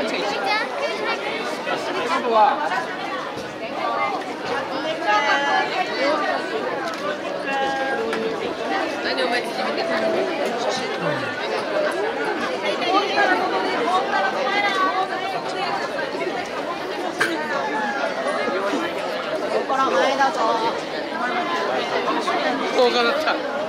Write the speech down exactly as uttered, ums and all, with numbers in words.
何お前縮めてたの？ここから前だぞ。動画だった。